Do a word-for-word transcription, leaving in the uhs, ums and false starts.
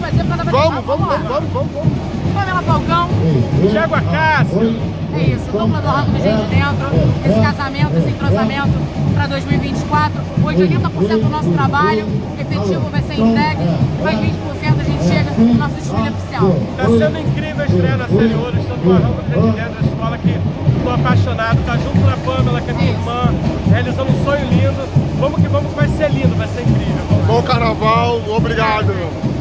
fazer pra dar pra Vamos, vamos, vamos, vamos, vamos, vamos. Pamela Falcão. Thiago Acácio. É isso, dupla do Rango do Jeito de Dentro. Esse casamento, esse entrosamento pra dois mil e vinte e quatro. Hoje oitenta por cento do nosso trabalho efetivo vai ser entregue. Mais vinte por cento a gente chega no nosso desfile oficial. Tá sendo incrível a estreia na série Ouro. Estou no Rango do Jeito de Dentro, a escola que estou apaixonado. Tá junto na Pamela, que é minha irmã, realizando um sonho lindo. Vamos que vamos, que vai ser lindo, vai ser incrível. Bom carnaval, obrigado.